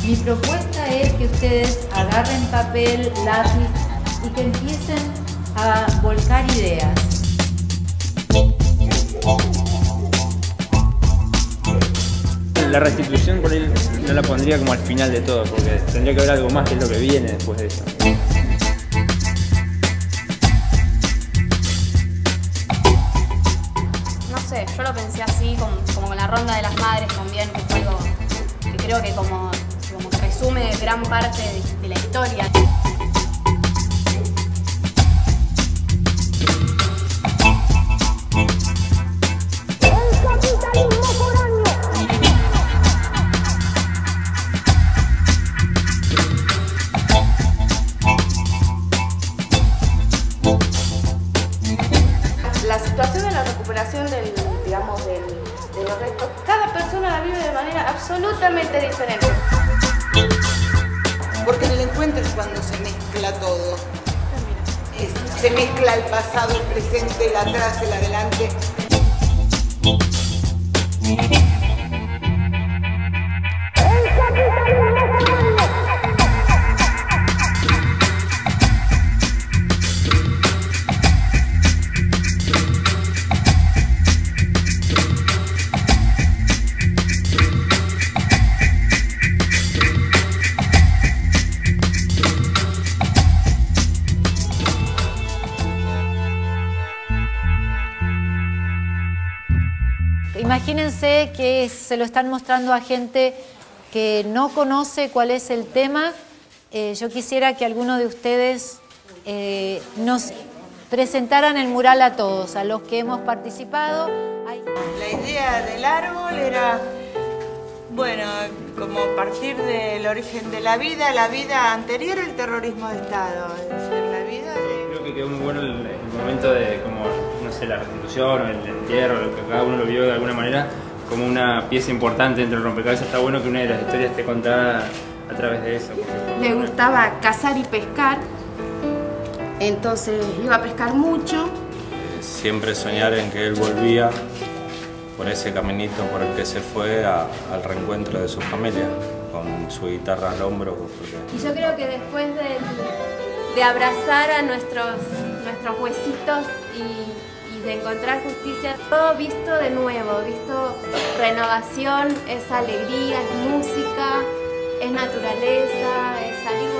Mi propuesta es que ustedes agarren papel, lápiz y que empiecen a volcar ideas. La restitución por ahí no la pondría como al final de todo, porque tendría que haber algo más que es lo que viene después de eso. No sé, yo lo pensé así, como con la ronda de las madres también, que fue algo que creo que como que resume gran parte de la historia. La situación de la recuperación de los restos, cada persona la vive de manera absolutamente diferente. Porque en el encuentro es cuando se mezcla todo. Se mezcla el pasado, el presente, el atrás, el adelante. Imagínense que se lo están mostrando a gente que no conoce cuál es el tema. Yo quisiera que alguno de ustedes nos presentaran el mural a todos, a los que hemos participado. La idea del árbol era, bueno, como partir del origen de la vida anterior al terrorismo de Estado, es decir, la vida de... Creo que quedó muy bueno el momento de como, no sé, la restitución o el entierro, lo que cada uno lo vio de alguna manera como una pieza importante dentro del rompecabezas. Está bueno que una de las historias esté contada a través de eso. Le gustaba cazar y pescar, entonces iba a pescar mucho. Siempre soñar en que él volvía por ese caminito por el que se fue al reencuentro de su familia, con su guitarra al hombro. Porque... Y yo creo que después de abrazar a nuestros huesitos y de encontrar justicia, todo visto de nuevo, visto renovación, es alegría, es música, es naturaleza, es salir